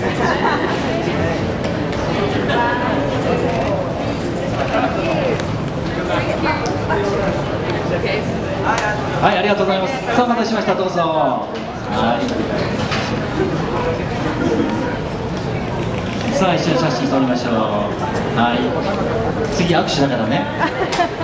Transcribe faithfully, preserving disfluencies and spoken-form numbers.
はい、ありがとうございます。さあ、お待たせしました。どうぞ。はい。さあ、一緒に写真撮りましょう。はい。次握手だからね。